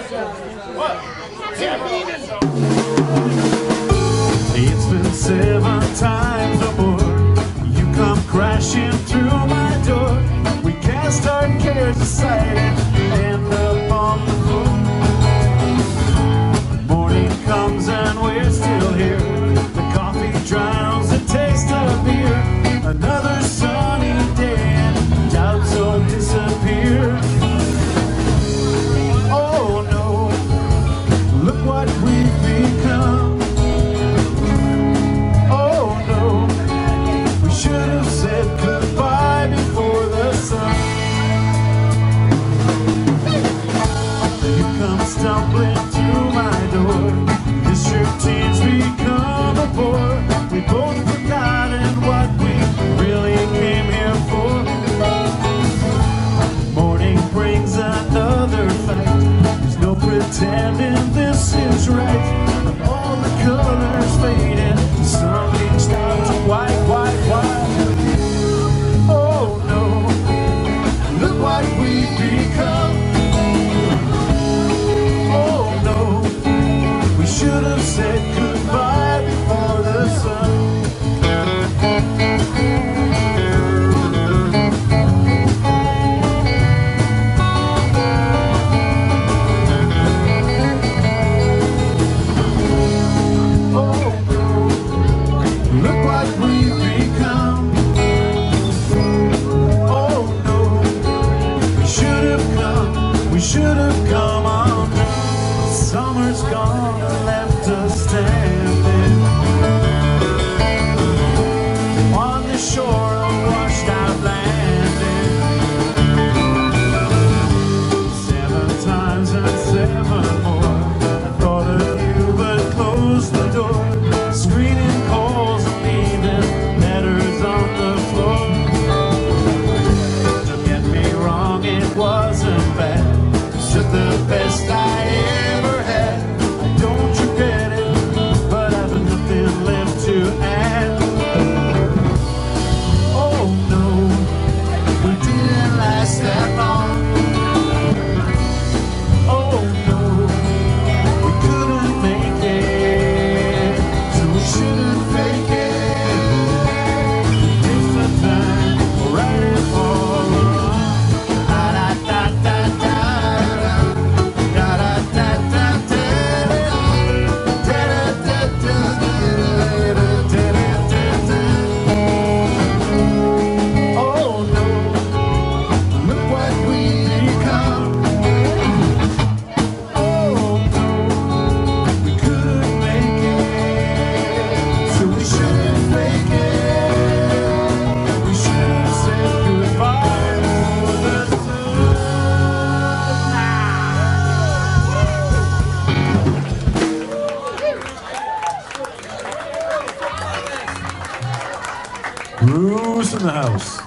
It's been 7 times or more. You come crashing through my door. We cast our cares aside and end up on the floor. Morning comes and we're still here. The coffee drowns the taste of beer. Another sunny day and doubts will disappear. Oh no, look what we've become. Oh no, we should have said goodbye before the sun. You come stumbling through my door. This routine's become a bore. We both forgotten what we really came here for. Morning brings another fight. There's no pretending this is right. All the colors faded, the sun reached out to white, white, white. Oh no, look what we've become. Oh no, we should have said goodbye before the sun. We should have come on. Summer's gone and left us standing on the shore of washed out landing. 7 times and 7 more. I thought of you but closed the door. Screening calls and leaving letters on the floor. Don't get me wrong, it wasn't bad. Just the best I ever had. I don't regret it, but I've nothing left to add. Oh no, we didn't last that long. Oh no, we couldn't make it, so we shouldn't fake it. Different time, right or wrong. Bruce in the house.